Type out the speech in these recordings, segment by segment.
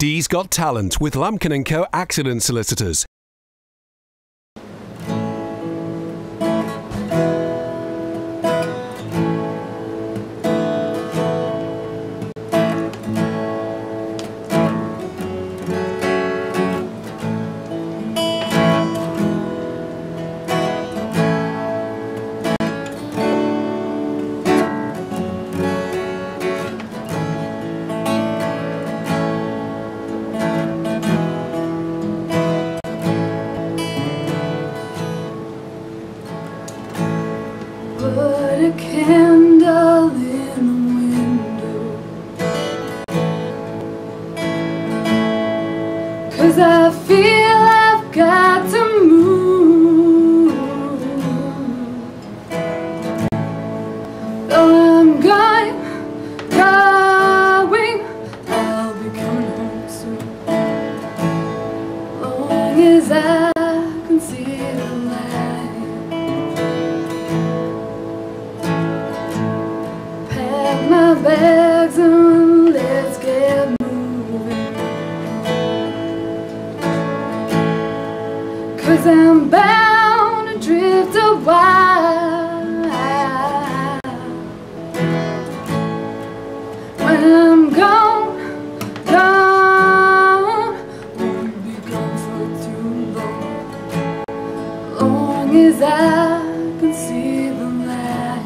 Dee's Got Talent with Lampkin and Co accident solicitors. Put a candle in the window, 'cause I feel I've got to move. Though I'm going, I'll be coming home soon. Long as I can see the light. My bags and let's get moving, 'cause I'm bound to drift a while. When I'm gone, won't be gone for too long. Long as I can see the light.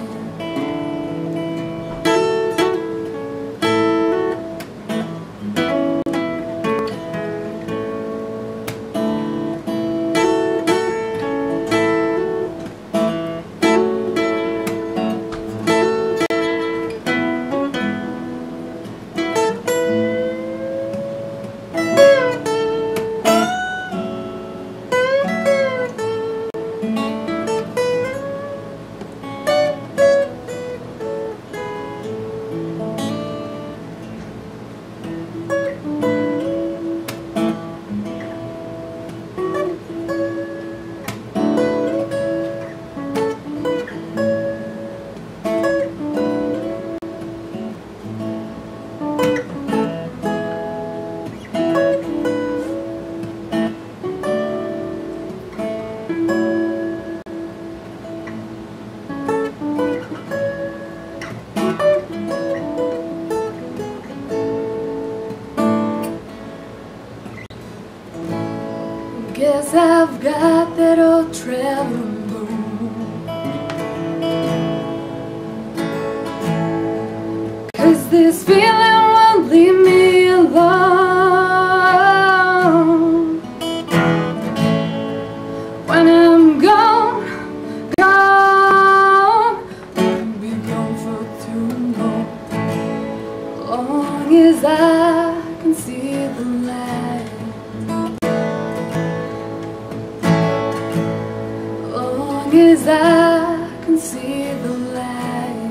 Guess I've got that old traveling bone, 'cause this feeling won't leave me alone. When I'm gone, won't be gone for too long. Long as I can see the light. Long as I can see the light.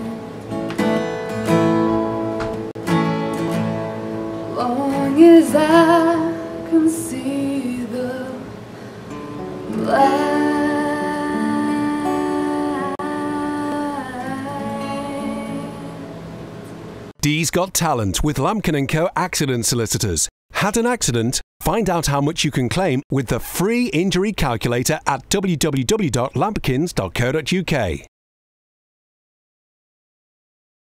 Long as I can see the light. Dee's Got Talent with Lampkin and Co accident solicitors. Had an accident? Find out how much you can claim with the free injury calculator at www.lampkins.co.uk.